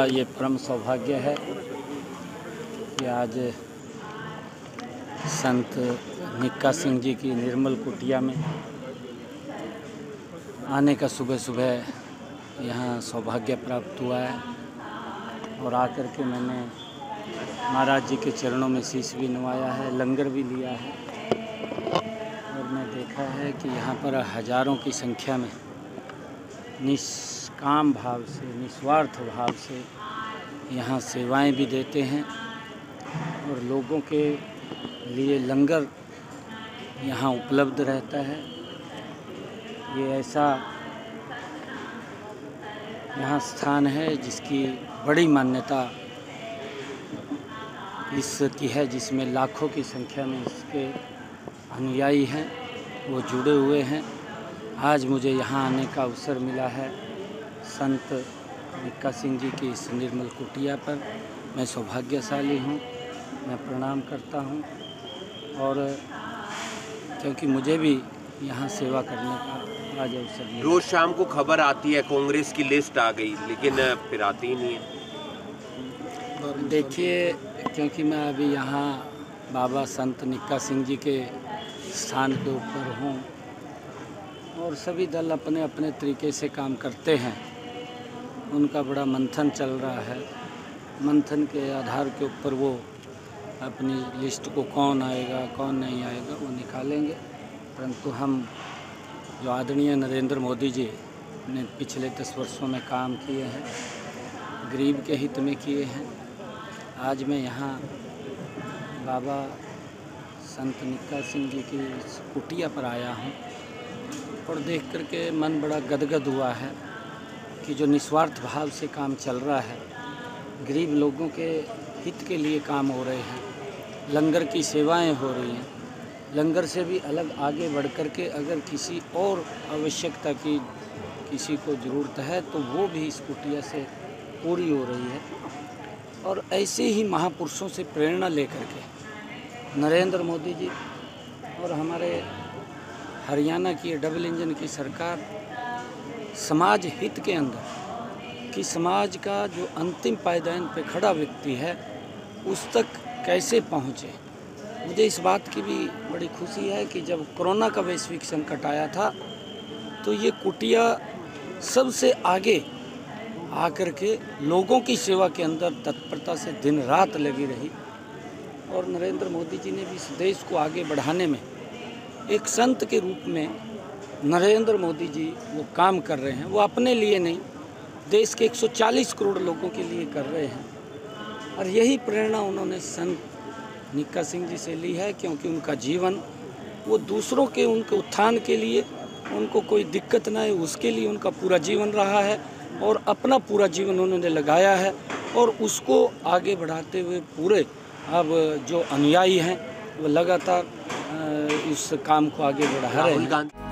ये परम सौभाग्य है कि आज संत निक्का सिंह जी की निर्मल कुटिया में आने का सुबह सुबह यहाँ सौभाग्य प्राप्त हुआ है और आकर के मैंने महाराज जी के चरणों में शीश भी नवाया है, लंगर भी लिया है और मैं देखा है कि यहाँ पर हजारों की संख्या में निष्काम भाव से, निस्वार्थ भाव से यहाँ सेवाएं भी देते हैं और लोगों के लिए लंगर यहाँ उपलब्ध रहता है। ये ऐसा यहाँ स्थान है जिसकी बड़ी मान्यता इसकी है, जिसमें लाखों की संख्या में इसके अनुयायी हैं, वो जुड़े हुए हैं। आज मुझे यहाँ आने का अवसर मिला है संत निक्का सिंह जी की इस निर्मल कुटिया पर। मैं सौभाग्यशाली हूँ, मैं प्रणाम करता हूँ और क्योंकि मुझे भी यहाँ सेवा करने का आज अवसर मिला। रोज़ शाम को खबर आती है कांग्रेस की लिस्ट आ गई, लेकिन फिर आती ही नहीं है। देखिए, क्योंकि मैं अभी यहाँ बाबा संत निक्का सिंह जी के स्थान के ऊपर हूँ और सभी दल अपने अपने तरीके से काम करते हैं। उनका बड़ा मंथन चल रहा है, मंथन के आधार के ऊपर वो अपनी लिस्ट को कौन आएगा कौन नहीं आएगा वो निकालेंगे। परंतु हम जो आदरणीय नरेंद्र मोदी जी ने पिछले 10 वर्षों में काम किए हैं, गरीब के हित में किए हैं। आज मैं यहाँ बाबा संत निक्का सिंह जी की कुटिया पर आया हूँ और देख करके मन बड़ा गदगद हुआ है कि जो निस्वार्थ भाव से काम चल रहा है, गरीब लोगों के हित के लिए काम हो रहे हैं, लंगर की सेवाएं हो रही हैं। लंगर से भी अलग आगे बढ़ कर के अगर किसी और आवश्यकता की किसी को ज़रूरत है तो वो भी इस कुटिया से पूरी हो रही है। और ऐसे ही महापुरुषों से प्रेरणा लेकर के नरेंद्र मोदी जी और हमारे हरियाणा की डबल इंजन की सरकार समाज हित के अंदर कि समाज का जो अंतिम पायदान पे खड़ा व्यक्ति है उस तक कैसे पहुँचे। मुझे इस बात की भी बड़ी खुशी है कि जब कोरोना का वैश्विक संकट आया था तो ये कुटिया सबसे आगे आकर के लोगों की सेवा के अंदर तत्परता से दिन रात लगी रही और नरेंद्र मोदी जी ने भी इस देश को आगे बढ़ाने में एक संत के रूप में नरेंद्र मोदी जी वो काम कर रहे हैं। वो अपने लिए नहीं, देश के 140 करोड़ लोगों के लिए कर रहे हैं और यही प्रेरणा उन्होंने संत निक्का सिंह जी से ली है, क्योंकि उनका जीवन वो दूसरों के उनके उत्थान के लिए, उनको कोई दिक्कत ना है उसके लिए उनका पूरा जीवन रहा है और अपना पूरा जीवन उन्होंने लगाया है और उसको आगे बढ़ाते हुए पूरे अब जो अनुयायी हैं वो लगातार उस काम को आगे बढ़ा रहे हैं।